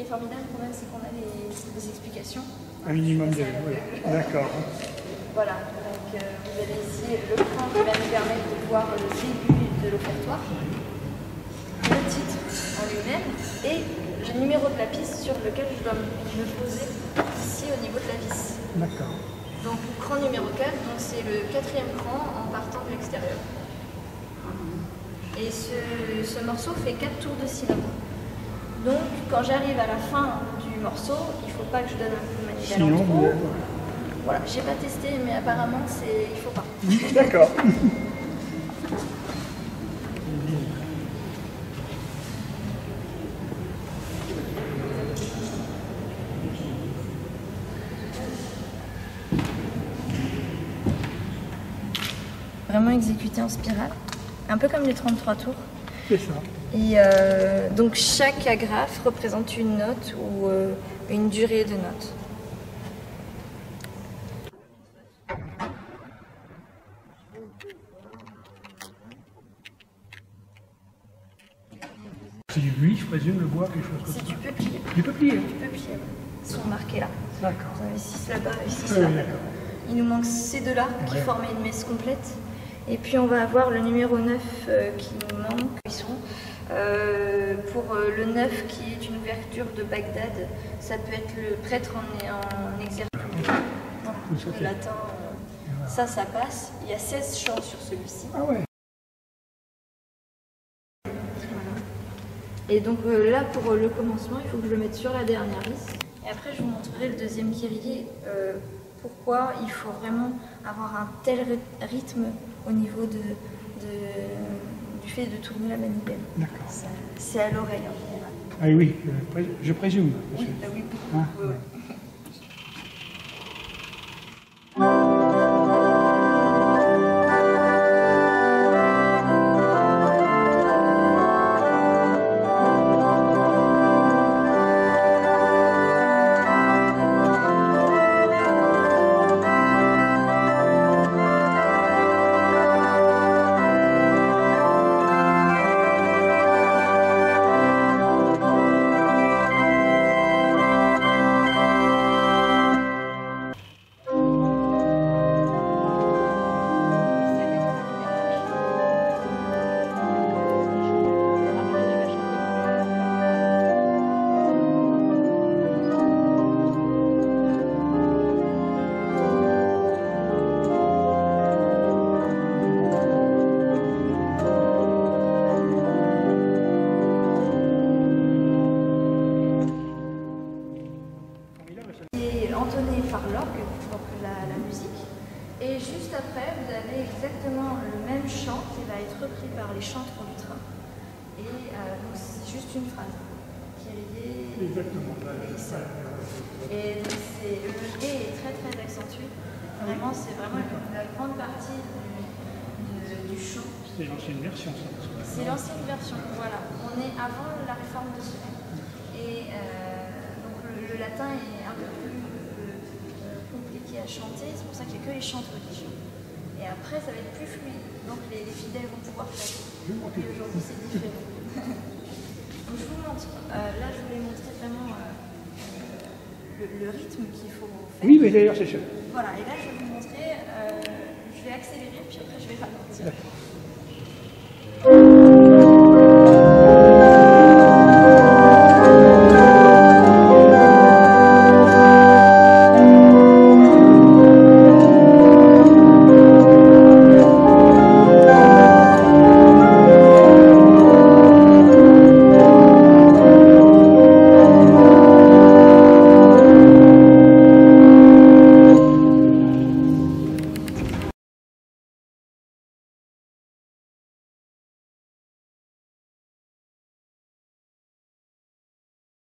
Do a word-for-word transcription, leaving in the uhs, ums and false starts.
est formidable quand même, c'est qu'on a les, les explications. Un minimum de... Oui, d'accord. Voilà, donc euh, vous avez ici le cran qui va nous permettre de voir le début de l'offertoire, le titre en lui-même et le numéro de la piste sur lequel je dois me poser ici au niveau de la vis. D'accord. Donc cran numéro quatre, donc c'est le quatrième cran en partant de l'extérieur. Et ce, ce morceau fait quatre tours de cylindre. Donc quand j'arrive à la fin du morceau, il ne faut pas que je donne un coup de manivelle en trop. Vous... Voilà, j'ai pas testé, mais apparemment c'est il faut pas. D'accord. Vraiment exécuté en spirale, un peu comme les trente-trois tours. C'est ça. Et euh, donc chaque agrafe représente une note ou euh, une durée de notes. C'est du buis, je présume, le bois, quelque chose comme ça. C'est du peuplier. Du peuplier. Du peuplier. Ils sont marqués là. D'accord. Vous en avez six là-bas et six Oui, là. d'accord. Il nous manque ces deux-là qui Ouais. formaient une messe complète. Et puis on va avoir le numéro neuf euh, qui nous manque. Ils sont, euh, pour euh, le neuf qui est une ouverture de Bagdad, ça peut être le prêtre en, en exercice. Voilà. Le latin, euh, voilà. ça, ça passe. Il y a seize chants sur celui-ci. Ah ouais. Et donc euh, là, pour euh, le commencement, il faut que je le mette sur la dernière vis. Et après, je vous montrerai le deuxième kyrie. Euh, pourquoi il faut vraiment avoir un tel rythme au niveau de, de, du fait de tourner la manivelle. D'accord. C'est à l'oreille en général. Ah oui, je, pré je présume. Oui, bah oui, beaucoup. Ah, oui, ouais. oui. Entonné par l'orgue, donc la, la musique, et juste après vous avez exactement le même chant qui va être repris par les chantres du train, et euh, donc c'est juste une phrase, Kyrie, Exactement. et ça. Et donc c'est, le et est très très accentué, vraiment c'est vraiment la grande partie du, du, du chant. C'est l'ancienne version, ça. C'est l'ancienne version, voilà, on est avant la réforme de Solesmes, et euh, donc le, le latin est un peu plus compliqué à chanter, c'est pour ça qu'il n'y a que les chantres qui chantent. Et après, ça va être plus fluide, donc les, les fidèles vont pouvoir faire. Et aujourd'hui, c'est différent. Donc je vous montre, euh, là je voulais montrer vraiment euh, le, le rythme qu'il faut faire. Oui, mais d'ailleurs, c'est sûr. Voilà, et là je vais vous montrer, euh, je vais accélérer, puis après je vais ralentir. D'accord.